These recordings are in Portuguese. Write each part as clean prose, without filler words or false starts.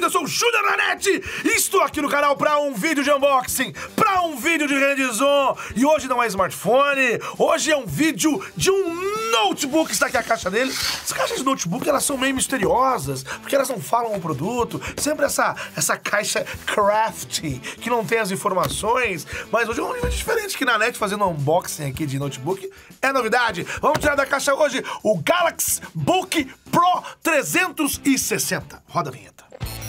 eu sou o Júnior da NET e estou aqui no canal para um vídeo de unboxing, para um vídeo de Rendzone. E hoje não é smartphone, hoje é um vídeo de um notebook. Está aqui a caixa dele. As caixas de notebook, elas são meio misteriosas, porque elas não falam o produto. Sempre essa caixa crafty, que não tem as informações. Mas hoje é um nível diferente que na NET, fazendo um unboxing aqui de notebook. É novidade. Vamos tirar da caixa hoje o Galaxy Book Pro 360. Roda a vinheta.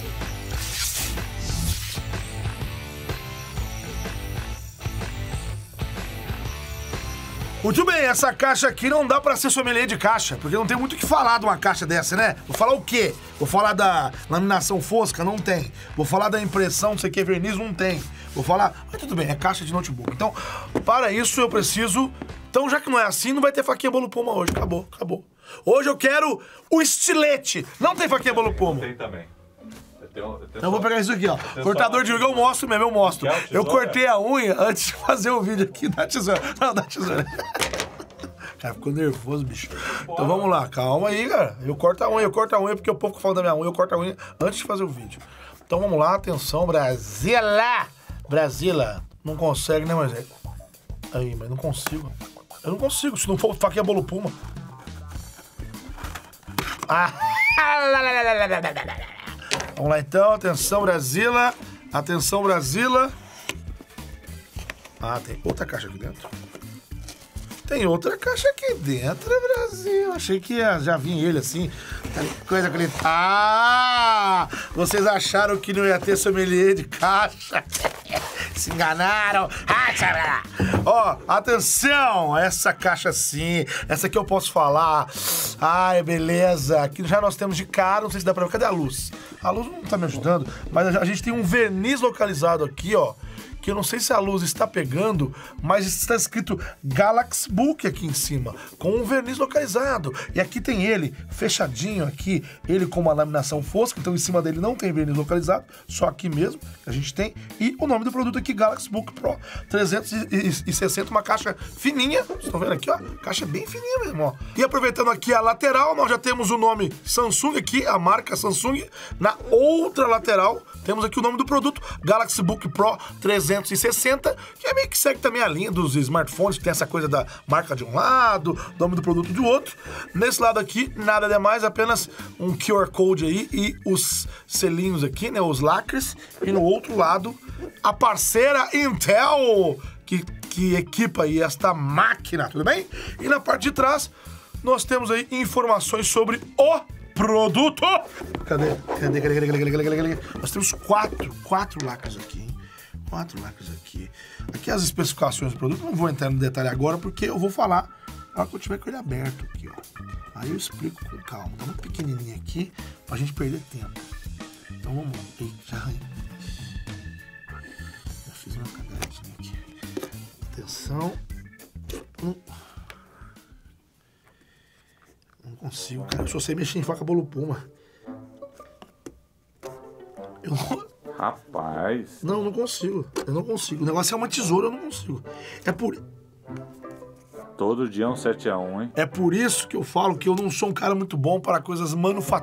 Muito bem, essa caixa aqui não dá pra ser sommelier de caixa, porque não tem muito o que falar de uma caixa dessa, né? Vou falar o quê? Vou falar da laminação fosca? Não tem. Vou falar da impressão, não sei o que, verniz? Não tem. Vou falar... Mas tudo bem, é caixa de notebook. Então, para isso eu preciso... Então, já que não é assim, não vai ter faquinha bolo puma hoje. Acabou, acabou. Hoje eu quero o estilete. Não tem faquinha bolo puma. Tem também. Então eu vou pegar isso aqui, ó. Cortador de unha, eu mostro mesmo, eu mostro. Eu cortei a unha antes de fazer o vídeo aqui da tesoura. Não, da tesoura. Cara, ficou nervoso, bicho. Então vamos lá, calma aí, cara. Eu corto a unha porque o povo que fala da minha unha, eu corto a unha antes de fazer o vídeo. Então vamos lá, atenção, Brasília! Brasília. Não consegue, né, mas... Aí, mas não consigo. Eu não consigo, se não for faquinha bolo puma. Ah! Vamos lá então, atenção Brasília, atenção Brasília. Ah, tem outra caixa aqui dentro. Tem outra caixa aqui dentro, Brasil. Achei que já vinha ele assim, coisa que ele... Ah! Vocês acharam que não ia ter sommelier de caixa? Se enganaram. Ó, atenção, essa caixa sim, essa aqui eu posso falar. Ai, beleza. Aqui já nós temos de cara, não sei se dá pra ver. Cadê a luz? A luz não tá me ajudando, mas a gente tem um verniz localizado aqui, ó, que eu não sei se a luz está pegando, mas está escrito Galaxy Book aqui em cima, com um verniz localizado. E aqui tem ele, fechadinho aqui, ele com uma laminação fosca, então em cima dele não tem verniz localizado, só aqui mesmo que a gente tem. E o nome do produto aqui, Galaxy Book Pro 360, uma caixa fininha, vocês estão vendo aqui, ó, caixa bem fininha mesmo, ó. E aproveitando aqui a lateral, nós já temos o nome Samsung aqui, a marca Samsung. Na outra lateral, temos aqui o nome do produto, Galaxy Book Pro 360, que é meio que segue também a linha dos smartphones, que tem essa coisa da marca de um lado, nome do produto do outro. Nesse lado aqui, nada demais, apenas um QR Code aí e os selinhos aqui, né, os lacres. E no outro lado, a parceira Intel, que equipa aí esta máquina, tudo bem? E na parte de trás, nós temos aí informações sobre o produto. Cadê? Nós temos quatro lacres aqui, hein? 4 lacres aqui. Aqui as especificações do produto, não vou entrar no detalhe agora, porque eu vou falar na hora que eu tiver com ele aberto aqui, ó. Aí eu explico com calma. Tá muito pequenininho aqui, pra gente perder tempo. Então vamos lá. Eita, já fiz uma cagadinha aqui. Atenção. Não consigo, cara. Eu só sei mexer em faca bolo puma. Rapaz. Não, não consigo. Eu não consigo. O negócio é uma tesoura, eu não consigo. É por... Todo dia é um 7x1, hein? É por isso que eu falo que eu não sou um cara muito bom para coisas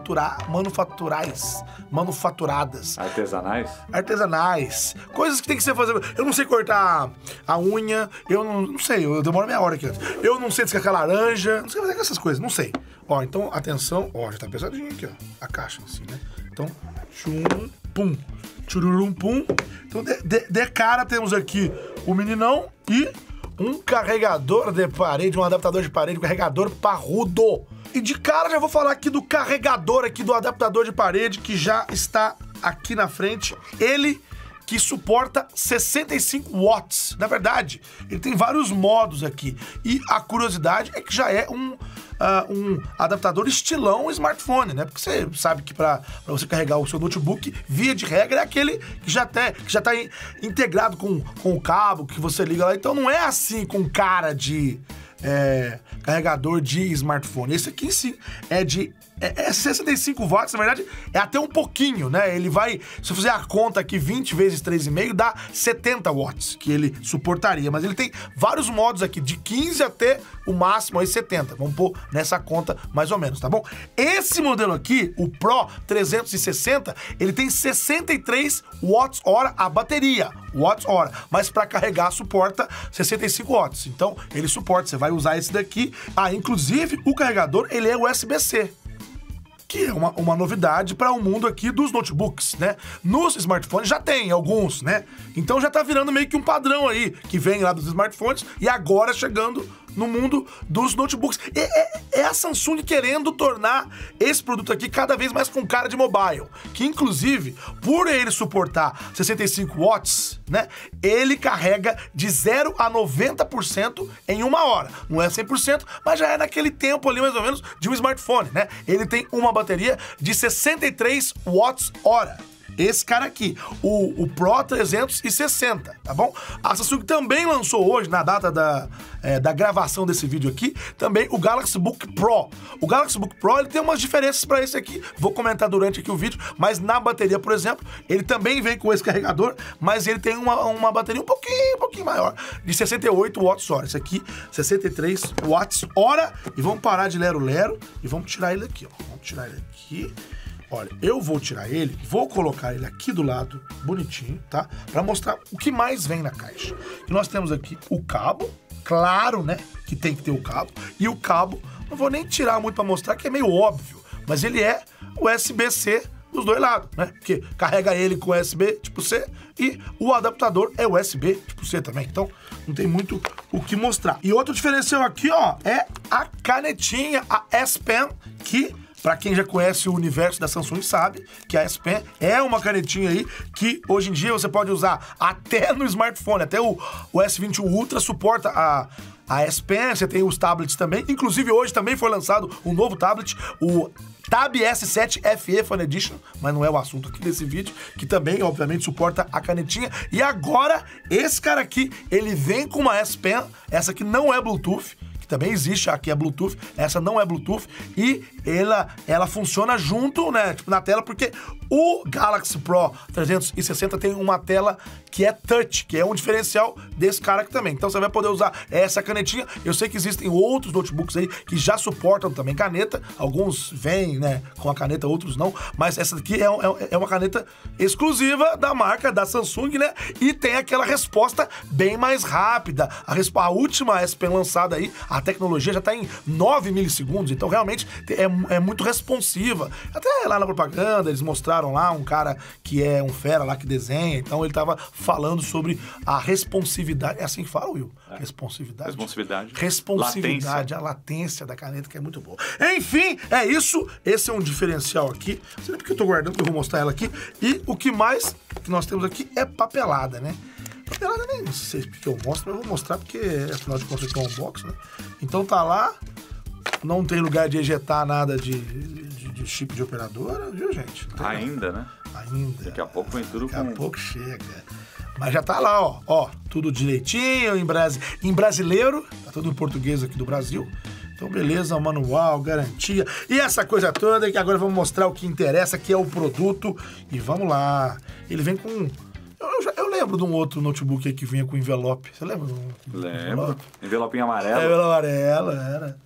manufaturadas. Artesanais. Coisas que tem que ser fazer. Eu não sei cortar a unha, eu não sei, eu demoro meia hora aqui antes. Eu não sei descascar laranja, não sei fazer essas coisas, não sei. Ó, então, atenção. Ó, já tá pesadinho aqui, ó. A caixa assim, né? Então, tchum, pum. Chururum, pum. Então, de cara, temos aqui o meninão e um carregador de parede, um adaptador de parede, um carregador parrudo. E de cara, já vou falar aqui do carregador aqui, do adaptador de parede, que já está aqui na frente. Ele que suporta 65 watts. Na verdade, ele tem vários modos aqui. E a curiosidade é que já é um adaptador estilão smartphone, né? Porque você sabe que para você carregar o seu notebook, via de regra, é aquele que já tá integrado com o cabo que você liga lá. Então não é assim com cara de carregador de smartphone. Esse aqui sim é de É 65 watts, na verdade, é até um pouquinho, né? Ele vai, se eu fizer a conta aqui, 20 vezes 3,5, dá 70 watts que ele suportaria. Mas ele tem vários modos aqui, de 15 até o máximo aí 70. Vamos pôr nessa conta mais ou menos, tá bom? Esse modelo aqui, o Pro 360, ele tem 63 watts-hora a bateria. Watts-hora. Mas para carregar suporta 65 watts. Então, ele suporta, você vai usar esse daqui. Ah, inclusive, o carregador, ele é USB-C. Que é uma novidade para o mundo aqui dos notebooks, né? Nos smartphones já tem alguns, né? Então já tá virando meio que um padrão aí, que vem lá dos smartphones e agora chegando no mundo dos notebooks. É a Samsung querendo tornar esse produto aqui cada vez mais com cara de mobile, que inclusive, por ele suportar 65 watts, né? Ele carrega de 0 a 90% em 1 hora. Não é 100%, mas já é naquele tempo ali mais ou menos de um smartphone, né? Ele tem uma bateria de 63 watts-hora. Esse cara aqui, o Pro 360, tá bom? A Samsung também lançou hoje, na data da gravação desse vídeo aqui, também o Galaxy Book Pro. O Galaxy Book Pro, ele tem umas diferenças para esse aqui, vou comentar durante aqui o vídeo, mas na bateria, por exemplo, ele também vem com esse carregador, mas ele tem uma bateria um pouquinho maior, de 68 watts-hora. Esse aqui, 63 watts-hora, e vamos parar de lero-lero e vamos tirar ele aqui, ó. Vamos tirar ele aqui. Olha, eu vou tirar ele, vou colocar ele aqui do lado, bonitinho, tá? Pra mostrar o que mais vem na caixa. E nós temos aqui o cabo, claro, né? Que tem que ter o cabo. E o cabo, não vou nem tirar muito pra mostrar, que é meio óbvio. Mas ele é USB-C dos dois lados, né? Porque carrega ele com USB tipo C e o adaptador é USB tipo C também. Então, não tem muito o que mostrar. E outro diferencial aqui, ó, é a canetinha, a S Pen, que... Pra quem já conhece o universo da Samsung sabe que a S Pen é uma canetinha aí que hoje em dia você pode usar até no smartphone. Até o S21 Ultra suporta a S Pen, você tem os tablets também. Inclusive hoje também foi lançado um novo tablet, o Tab S7 FE Fan Edition, mas não é o assunto aqui desse vídeo, que também, obviamente, suporta a canetinha. E agora, esse cara aqui, ele vem com uma S Pen, essa aqui não é Bluetooth, também existe, aqui é Bluetooth, essa não é Bluetooth, e ela funciona junto, né, tipo, na tela, porque o Galaxy Pro 360 tem uma tela que é touch, que é um diferencial desse cara aqui também. Então você vai poder usar essa canetinha. Eu sei que existem outros notebooks aí que já suportam também caneta, alguns vêm, né, com a caneta, outros não, mas essa daqui é uma caneta exclusiva da marca, da Samsung, né, e tem aquela resposta bem mais rápida. A última S Pen lançada aí, a tecnologia já tá em 9 milissegundos, então realmente é muito responsiva. Até lá na propaganda eles mostraram lá um cara que é um fera lá que desenha, então ele tava falando sobre a responsividade. É assim que fala, Will? Responsividade. Responsividade, a latência da caneta, que é muito boa. Enfim, é isso. Esse é um diferencial aqui. Não sei nem porque eu tô guardando, porque eu vou mostrar ela aqui. E o que mais que nós temos aqui é papelada, né? Papelada nem sei porque eu mostro, mas eu vou mostrar porque, afinal de contas, aqui é um unboxing, né? Então tá lá. Não tem lugar de ejetar nada de chip de operadora, viu, gente? Ainda, né? Ainda. Daqui a pouco vem tudo Daqui a pouco chega. Mas já tá lá, ó, tudo direitinho, em brasileiro, tá tudo em português aqui do Brasil. Então, beleza, manual, garantia. E essa coisa toda, que agora vamos mostrar o que interessa, que é o produto. E vamos lá. Ele vem com... Eu lembro de um outro notebook aí que vinha com envelope. Você lembra? Lembro. Envelopinho amarelo. Envelope amarelo, era.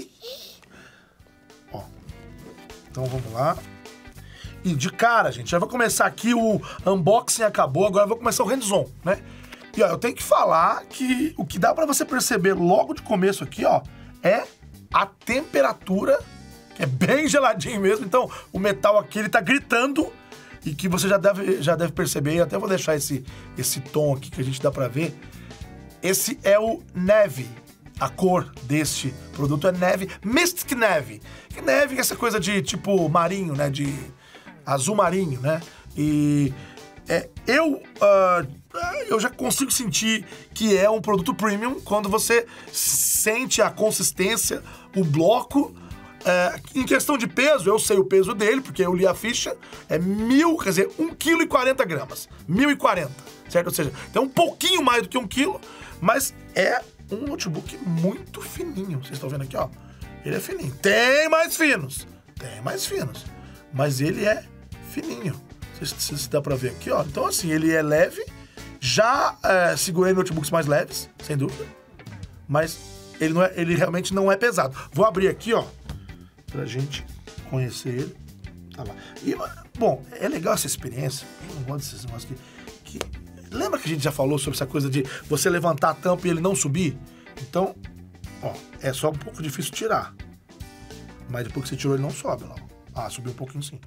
Ó. Então, vamos lá. E de cara, gente, já vou começar aqui, o unboxing acabou, agora eu vou começar o hands-on, né? E, ó, eu tenho que falar que o que dá pra você perceber logo de começo aqui, ó, é a temperatura, que é bem geladinho mesmo. Então, o metal aqui, ele tá gritando, e que você já deve perceber, até vou deixar esse tom aqui que a gente dá pra ver. Esse é o Navy. A cor deste produto é Navy, Mystic Navy. Que Navy é essa coisa de tipo marinho, né? De azul marinho, né? E eu já consigo sentir que é um produto premium quando você sente a consistência, o bloco. Em questão de peso, eu sei o peso dele, porque eu li a ficha, é 1,40 kg. 1.040, certo? Ou seja, tem um pouquinho mais do que 1 quilo, mas é um notebook muito fininho. Vocês estão vendo aqui, ó. Ele é fininho. Tem mais finos. Tem mais finos. Mas ele é fininho. Se dá pra ver aqui, ó. Então, assim, ele é leve. Já segurei notebooks mais leves, sem dúvida. Mas ele realmente não é pesado. Vou abrir aqui, ó, pra gente conhecer ele. Tá lá. E, bom, é legal essa experiência. Eu não gosto desses negócios aqui. Lembra que a gente já falou sobre essa coisa de você levantar a tampa e ele não subir? Então, ó, é só um pouco difícil tirar. Mas depois que você tirou, ele não sobe, ó. Ah, subiu um pouquinho sim.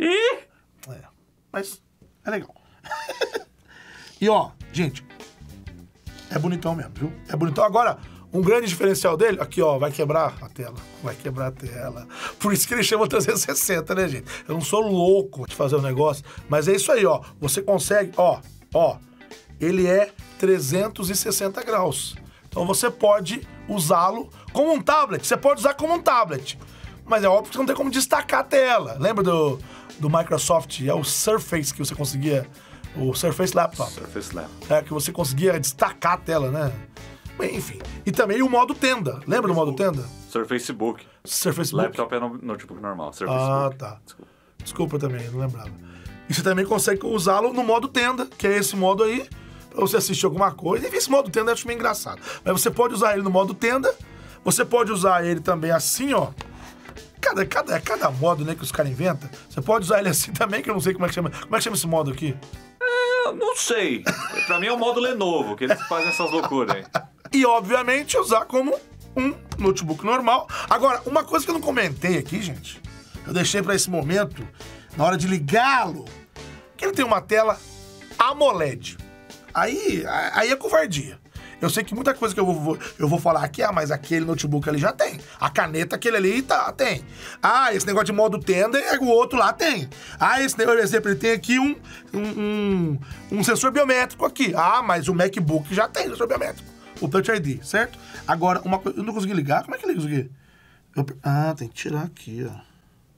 Mas é legal. E ó, gente, é bonitão mesmo, viu? É bonitão. Agora, um grande diferencial dele, aqui ó, vai quebrar a tela. Vai quebrar a tela. Por isso que ele chama 360, né, gente? Eu não sou louco de fazer o negócio, mas é isso aí, ó. Você consegue, ó, ele é 360 graus. Então você pode usá-lo como um tablet. Você pode usar como um tablet. Mas é óbvio que não tem como destacar a tela. Lembra do Microsoft? É o Surface que você conseguia... O Surface Laptop. Surface Laptop. É, que você conseguia destacar a tela, né? Bem, enfim. E também o modo tenda. Lembra do modo tenda? Surface Book. Surface Book. Laptop é notebook normal. Surface Book. Tá. Desculpa também, não lembrava. E você também consegue usá-lo no modo tenda, que é esse modo aí, pra você assistir alguma coisa. E esse modo tenda eu acho meio engraçado. Mas você pode usar ele no modo tenda. Você pode usar ele também assim, ó. Cada modo, né, que os caras inventam. Você pode usar ele assim também, que eu não sei como é que chama. Como é que chama esse modo aqui? Não sei. Pra mim é o modo Lenovo, que eles fazem essas loucuras aí. E, obviamente, usar como um notebook normal. Agora, uma coisa que eu não comentei aqui, gente, eu deixei pra esse momento, na hora de ligá-lo, que ele tem uma tela AMOLED. Aí é covardia. Eu sei que muita coisa que eu vou falar aqui, mas aquele notebook ali já tem. A caneta, aquele ali, tem. Ah, esse negócio de modo tenda, o outro lá tem. Ah, esse negócio, por exemplo, ele tem aqui um sensor biométrico aqui. Ah, mas o MacBook já tem sensor biométrico. O Touch ID, certo? Agora, uma coisa, eu não consegui ligar. Como é que liga isso aqui? Tem que tirar aqui, ó.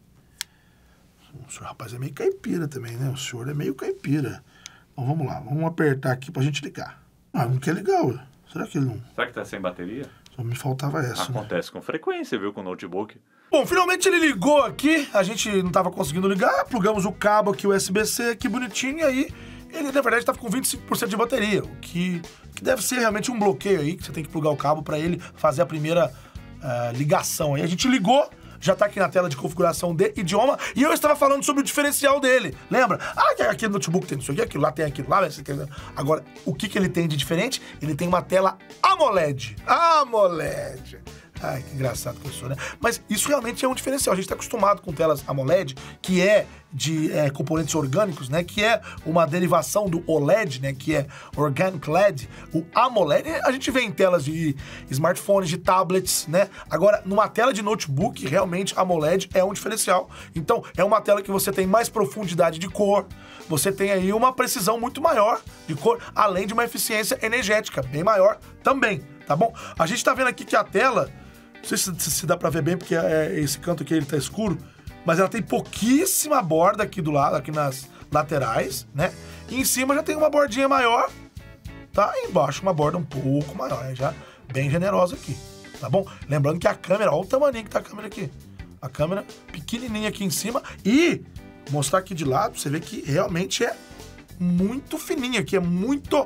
O senhor, rapaz, é meio caipira também, né? O senhor é meio caipira. Então, vamos lá. Vamos apertar aqui pra gente ligar. Não quer ligar, ué. Será que ele não... Será que tá sem bateria? Só me faltava essa. Acontece com frequência, viu, com o notebook. Bom, finalmente ele ligou aqui. A gente não tava conseguindo ligar. Plugamos o cabo aqui, USB-C, aqui bonitinho. E aí, ele, na verdade, tava com 25% de bateria. O que deve ser realmente um bloqueio aí, que você tem que plugar o cabo pra ele fazer a primeira ligação. Aí a gente ligou. Já tá aqui na tela de configuração de idioma. E eu estava falando sobre o diferencial dele. Lembra? Aqui no notebook tem isso aqui, aquilo lá tem aquilo lá. Agora, o que ele tem de diferente? Ele tem uma tela AMOLED. AMOLED. Ai, que engraçado que eu sou, né? Mas isso realmente é um diferencial. A gente tá acostumado com telas AMOLED, que é de componentes orgânicos, né? Que é uma derivação do OLED, né? Que é Organic LED. O AMOLED, a gente vê em telas de smartphones, de tablets, né? Agora, numa tela de notebook, realmente AMOLED é um diferencial. Então, é uma tela que você tem mais profundidade de cor, você tem aí uma precisão muito maior de cor, além de uma eficiência energética bem maior também, tá bom? A gente tá vendo aqui que a tela... Não sei se dá pra ver bem, porque esse canto aqui ele tá escuro, mas ela tem pouquíssima borda aqui do lado, aqui nas laterais, né? E em cima já tem uma bordinha maior, tá? E embaixo uma borda um pouco maior, já bem generosa aqui, tá bom? Lembrando que a câmera, olha o tamanho que tá a câmera aqui. A câmera pequenininha aqui em cima e mostrar aqui de lado, você vê que realmente é muito fininha, que é muito...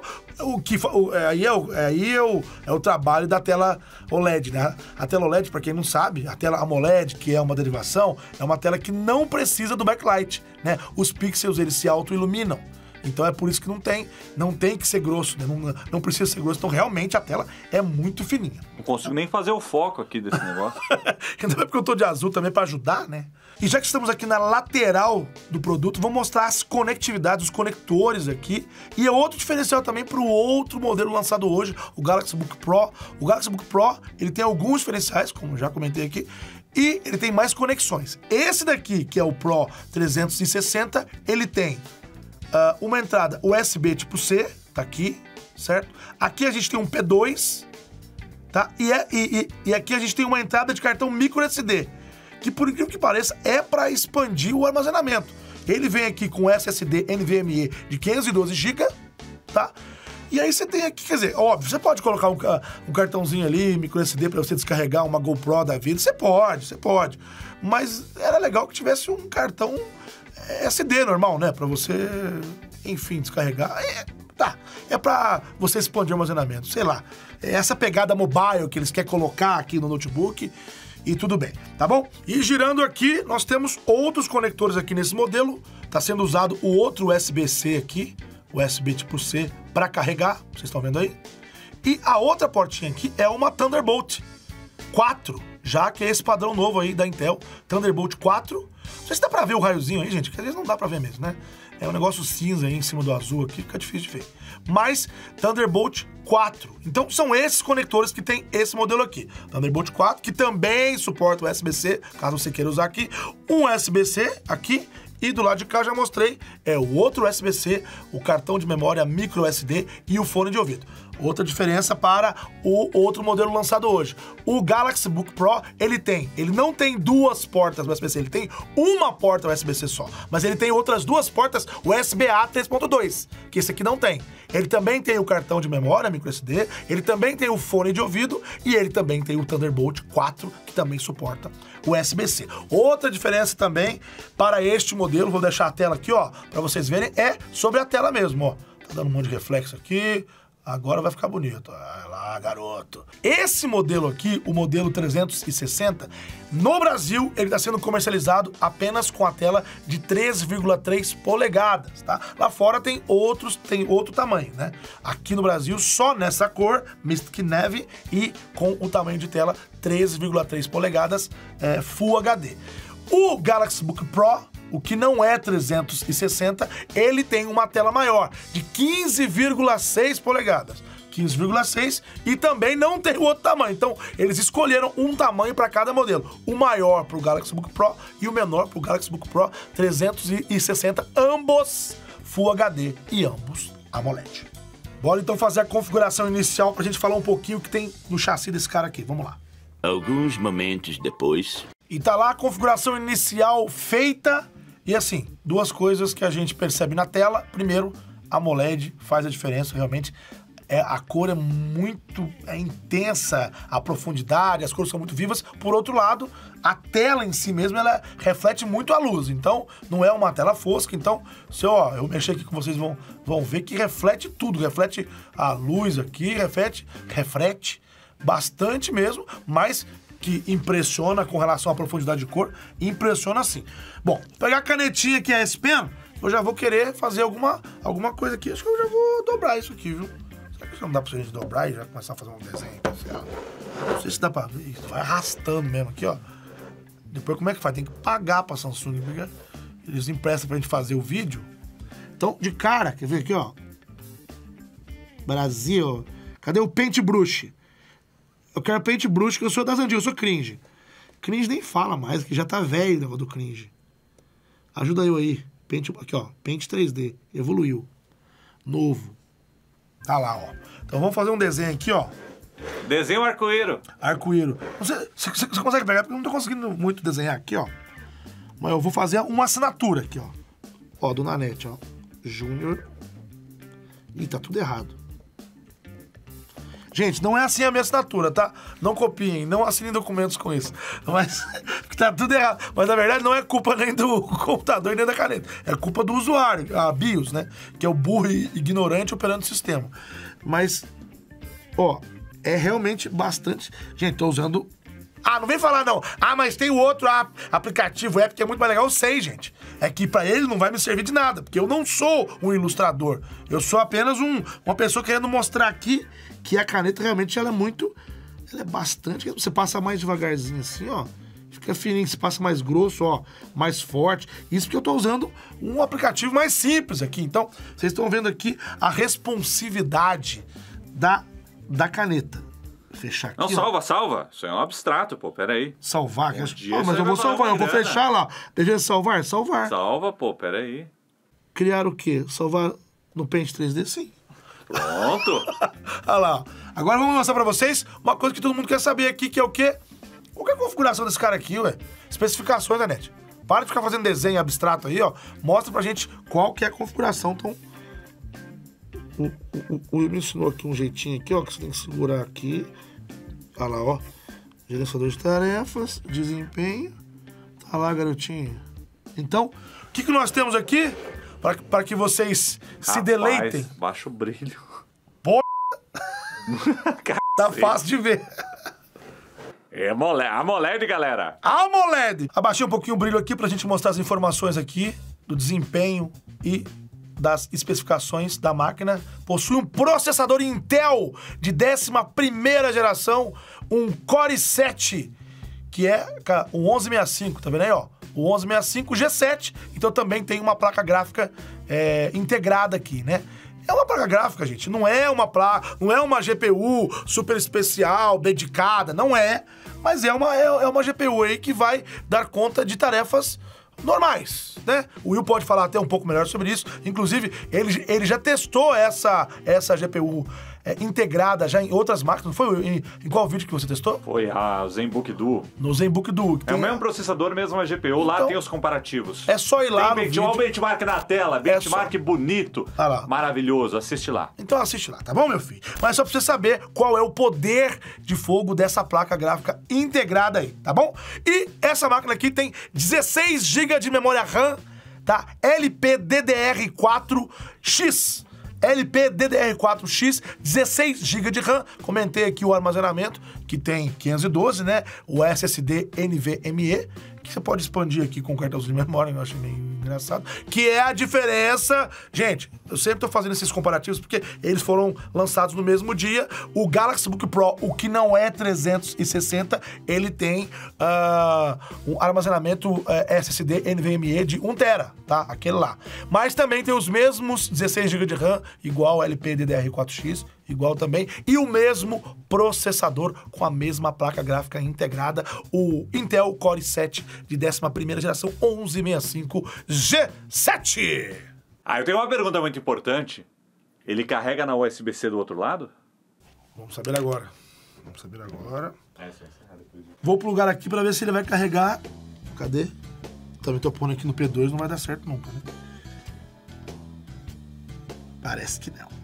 Aí é o trabalho da tela OLED, né? A tela OLED, para quem não sabe, a tela AMOLED, que é uma derivação, é uma tela que não precisa do backlight, né? Os pixels, eles se auto-iluminam. Então é por isso que não tem que ser grosso, né? Não precisa ser grosso. Então realmente a tela é muito fininha. Não consigo nem fazer o foco aqui desse negócio. Ainda mais porque eu tô de azul também para ajudar, né? E já que estamos aqui na lateral do produto, vou mostrar as conectividades, os conectores aqui. E é outro diferencial também para o outro modelo lançado hoje, o Galaxy Book Pro. O Galaxy Book Pro, ele tem alguns diferenciais, como já comentei aqui, e ele tem mais conexões. Esse daqui, que é o Pro 360, ele tem uma entrada USB tipo C, tá aqui, certo? Aqui a gente tem um P2, tá? E aqui a gente tem uma entrada de cartão micro SD, que por incrível que pareça é para expandir o armazenamento. Ele vem aqui com SSD NVMe de 512 GB, tá? E aí você tem aqui, quer dizer, óbvio, você pode colocar um cartãozinho ali, micro SD, pra você descarregar uma GoPro da vida. Você pode. Mas era legal que tivesse um cartão SD normal, né? Pra você, enfim, descarregar. É pra você expandir o armazenamento, sei lá. É essa pegada mobile que eles querem colocar aqui no notebook e tudo bem, tá bom? E girando aqui, nós temos outros conectores aqui nesse modelo. Tá sendo usado o outro USB-C aqui, USB tipo C, para carregar, vocês estão vendo aí? E a outra portinha aqui é uma Thunderbolt 4, já que é esse padrão novo aí da Intel, Thunderbolt 4. Não sei se dá pra ver o raiozinho aí, gente, que às vezes não dá pra ver mesmo, né? É um negócio cinza aí em cima do azul aqui, fica difícil de ver. Mas Thunderbolt 4. Então são esses conectores que tem esse modelo aqui. Thunderbolt 4, que também suporta o USB-C, caso você queira usar aqui. Um USB-C aqui. E do lado de cá, já mostrei, é o outro USB-C, o cartão de memória micro SD e o fone de ouvido. Outra diferença para o outro modelo lançado hoje. O Galaxy Book Pro, ele não tem duas portas USB-C, ele tem uma porta USB-C só. Mas ele tem outras duas portas USB-A 3.2, que esse aqui não tem. Ele também tem o cartão de memória micro SD, ele também tem o fone de ouvido e ele também tem o Thunderbolt 4, que também suporta o USB-C. Outra diferença também para este modelo, vou deixar a tela aqui, ó, para vocês verem, é sobre a tela mesmo, ó. Tá dando um monte de reflexo aqui. Agora vai ficar bonito. Olha lá, garoto. Esse modelo aqui, o modelo 360, no Brasil, ele está sendo comercializado apenas com a tela de 3,3 polegadas, tá? Lá fora tem outro tamanho, né? Aqui no Brasil, só nessa cor, Mystic Navy, e com o tamanho de tela 3,3 polegadas Full HD. O Galaxy Book Pro, o que não é 360, ele tem uma tela maior, de 15,6 polegadas. 15,6 e também não tem o outro tamanho. Então, eles escolheram um tamanho para cada modelo. O maior para o Galaxy Book Pro e o menor para o Galaxy Book Pro 360, ambos Full HD e ambos AMOLED. Bora então fazer a configuração inicial para a gente falar um pouquinho o que tem no chassi desse cara aqui. Vamos lá. Alguns momentos depois... E tá lá a configuração inicial feita. E assim, duas coisas que a gente percebe na tela. Primeiro, a AMOLED faz a diferença, realmente. A cor é muito intensa, a profundidade, as cores são muito vivas. Por outro lado, a tela em si mesmo, ela reflete muito a luz. Então, não é uma tela fosca. Então, se eu mexer aqui com vocês vão ver que reflete tudo. Reflete a luz aqui, reflete bastante mesmo, mas que impressiona com relação à profundidade de cor, impressiona sim. Bom, pegar a canetinha aqui, a S Pen, eu já vou querer fazer alguma coisa aqui. Acho que eu já vou dobrar isso aqui, viu? Será que não dá pra gente dobrar e já começar a fazer um desenho aqui? Não sei se dá pra ver isso. Vai arrastando mesmo aqui, ó. Depois como é que faz? Tem que pagar pra Samsung, porque eles emprestam pra gente fazer o vídeo. Então, de cara, quer ver aqui, ó? Brasil. Cadê o Paintbrush? Eu quero Paintbrush, que eu sou das antigas, eu sou cringe. Cringe nem fala mais, que já tá velho o negócio do cringe. Ajuda eu aí. Aqui, ó. Paint 3D. Evoluiu. Novo. Tá lá, ó. Então vamos fazer um desenho aqui, ó. Desenho arco-íro. Arco-íro. Você consegue pegar? Porque eu não tô conseguindo muito desenhar aqui, ó. Mas eu vou fazer uma assinatura aqui, ó. Ó, do Nanete, ó. Júnior. Ih, tá tudo errado. Gente, não é assim a minha assinatura, tá? Não copiem, não assinem documentos com isso. Mas tá tudo errado. Mas na verdade não é culpa nem do computador nem da caneta. É culpa do usuário, a BIOS, né? Que é o burro e ignorante operando o sistema. Mas, ó, é realmente bastante... Gente, tô usando... Ah, não vem falar não. Ah, mas tem o outro aplicativo, app, que é muito mais legal. Eu sei, gente. É que pra ele não vai me servir de nada, porque eu não sou um ilustrador. Eu sou apenas uma pessoa querendo mostrar aqui que a caneta realmente ela é bastante... Você passa mais devagarzinho assim, ó. Fica fininho, você passa mais grosso, ó, mais forte. Isso porque eu tô usando um aplicativo mais simples aqui. Então, vocês estão vendo aqui a responsividade da caneta. Fechar aqui. Não, salva. Isso é um abstrato, pô, peraí. Salvar? Mas eu vou salvar, eu vou fechar lá. Deixa eu salvar. Salva, pô, peraí. Criar o quê? Salvar no Paint 3D? Sim. Pronto. Olha lá. Agora vamos mostrar pra vocês uma coisa que todo mundo quer saber aqui, que é o quê? Qual que é a configuração desse cara aqui, ué? Especificações da net. Para de ficar fazendo desenho abstrato aí, ó. Mostra pra gente qual que é a configuração. Então, O Will me ensinou aqui um jeitinho aqui, ó, que você tem que segurar aqui. Olha lá, ó. Gerenciador de tarefas, desempenho. Tá lá, garotinho. Então, o que nós temos aqui? Para que vocês se deleitem. Baixa o brilho. Tá fácil de ver. É AMOLED, galera. AMOLED. Abaixei um pouquinho o brilho aqui pra gente mostrar as informações aqui do desempenho e das especificações da máquina. Possui um processador Intel de 11ª geração, um Core i7, que é o 1165, tá vendo aí, ó? O 1165 G7, então também tem uma placa gráfica integrada aqui, né? É uma placa gráfica, gente, não é uma GPU super especial, dedicada, não é, mas é uma GPU aí que vai dar conta de tarefas normais, né? O Will pode falar até um pouco melhor sobre isso, inclusive ele já testou essa GPU integrada já em outras máquinas, não foi? Em qual vídeo que você testou? Foi a ZenBook Duo. No ZenBook Duo. É o mesmo processador, mesma GPU, então, lá tem os comparativos. É só ir lá no vídeo. Olha o benchmark na tela, benchmark bonito, maravilhoso, assiste lá. Então assiste lá, tá bom, meu filho? Mas só pra você saber qual é o poder de fogo dessa placa gráfica integrada aí, tá bom? E essa máquina aqui tem 16 GB de memória RAM, tá? LPDDR4X. LPDDR4X, 16 GB de RAM. Comentei aqui o armazenamento, que tem 512, né? O SSD NVMe, que você pode expandir aqui com cartãozinho de memória, eu acho meio engraçado. Que é a diferença... Gente, eu sempre tô fazendo esses comparativos porque eles foram lançados no mesmo dia. O Galaxy Book Pro, o que não é 360, ele tem um armazenamento SSD NVMe de 1 TB, tá? Aquele lá. Mas também tem os mesmos 16 GB de RAM, igual o LPDDR4X, igual também, e o mesmo processador com a mesma placa gráfica integrada, o Intel Core i7 de 11ª geração, 1165 G7. Eu tenho uma pergunta muito importante. Ele carrega na USB-C do outro lado? Vamos saber agora. Vou plugar aqui para ver se ele vai carregar. Cadê? Também tô pondo aqui no P2, não vai dar certo nunca, né? Parece que não.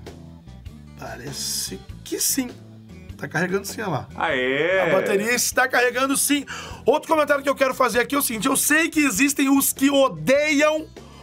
Parece que sim. Tá carregando sim, olha lá. Aê! A bateria está carregando sim. Outro comentário que eu quero fazer aqui é o seguinte. Eu sei que existem os que odeiam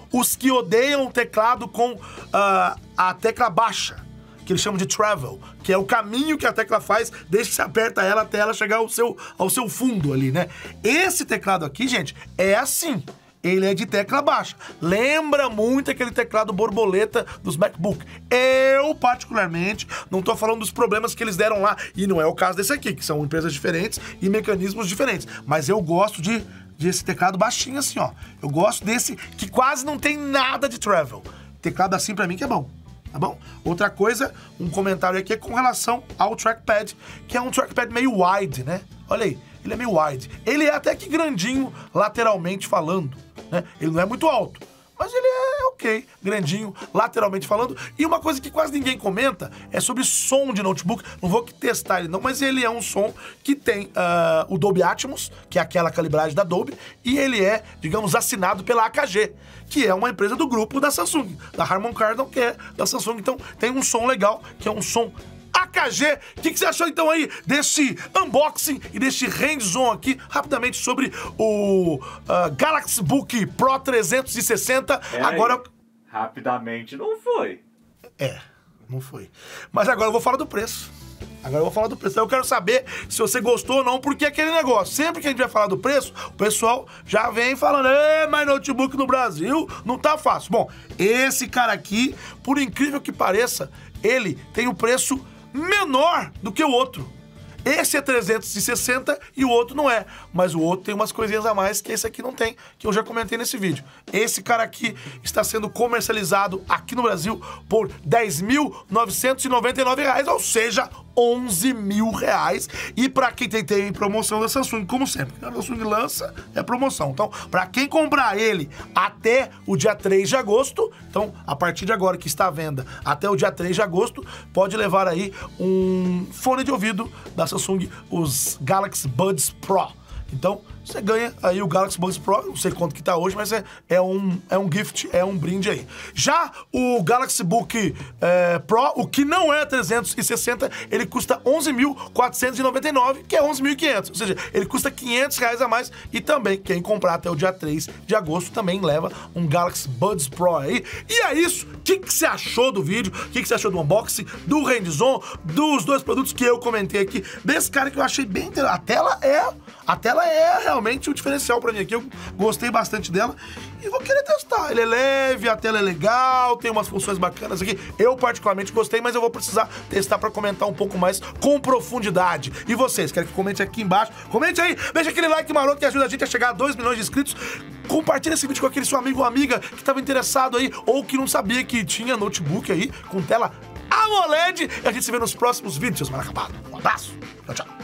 o teclado com a tecla baixa, que eles chamam de travel, que é o caminho que a tecla faz desde que você aperta ela até ela chegar ao seu fundo ali, né? Esse teclado aqui, gente, é assim. Ele é de tecla baixa. Lembra muito aquele teclado borboleta dos MacBook. Eu, particularmente, não tô falando dos problemas que eles deram lá, e não é o caso desse aqui, que são empresas diferentes e mecanismos diferentes. Mas eu gosto desse teclado baixinho assim, ó. Eu gosto desse que quase não tem nada de travel. Teclado assim pra mim que é bom. Tá bom? Outra coisa, um comentário aqui é com relação ao trackpad, que é um trackpad meio wide, né? Olha aí, ele é meio wide. Ele é até que grandinho lateralmente falando, né? Ele não é muito alto, mas ele é ok, grandinho, lateralmente falando. E uma coisa que quase ninguém comenta é sobre som de notebook. Não vou testar ele não, mas ele é um som que tem o Dolby Atmos, que é aquela calibragem da Dolby, e ele é, digamos, assinado pela AKG, que é uma empresa do grupo da Samsung, da Harman Kardon, que é da Samsung. Então tem um som legal, que é um som AKG. O que você achou então aí desse unboxing e desse hands-on aqui, rapidamente, sobre o Galaxy Book Pro 360? Agora... Rapidamente não foi. Não foi. Mas agora eu vou falar do preço. Eu quero saber se você gostou ou não, porque aquele negócio, sempre que a gente vai falar do preço, o pessoal já vem falando, mas notebook no Brasil não tá fácil. Bom, esse cara aqui, por incrível que pareça, ele tem um preço menor do que o outro. Esse é 360 e o outro não é. Mas o outro tem umas coisinhas a mais que esse aqui não tem, que eu já comentei nesse vídeo. Esse cara aqui está sendo comercializado aqui no Brasil por R$10.999, ou seja, R$11.000. E para quem tem promoção da Samsung, como sempre, a Samsung lança, é promoção. Então, para quem comprar ele até o dia 3 de agosto, então, a partir de agora que está à venda, até o dia 3 de agosto, pode levar aí um fone de ouvido da Samsung, os Galaxy Buds Pro. Então, você ganha aí o Galaxy Buds Pro, não sei quanto que tá hoje, mas é um gift, é um brinde aí. Já o Galaxy Book Pro, o que não é 360, ele custa 11.499, que é 11.500, ou seja, ele custa R$500 a mais, e também, quem comprar até o dia 3 de agosto, também leva um Galaxy Buds Pro aí. E é isso, o que você achou do vídeo? O que você achou do unboxing, do hands-on, dos dois produtos que eu comentei aqui, desse cara que eu achei bem interessante. A tela é realmente o diferencial pra mim aqui, eu gostei bastante dela e vou querer testar. Ele é leve, a tela é legal, tem umas funções bacanas aqui. Eu particularmente gostei, mas eu vou precisar testar pra comentar um pouco mais com profundidade. E vocês, querem que comente aqui embaixo? Comente aí, deixa aquele like maroto que ajuda a gente a chegar a 2 milhões de inscritos. Compartilha esse vídeo com aquele seu amigo ou amiga que estava interessado aí ou que não sabia que tinha notebook aí com tela AMOLED. E a gente se vê nos próximos vídeos, seus mal acabados. Um abraço, tchau, tchau.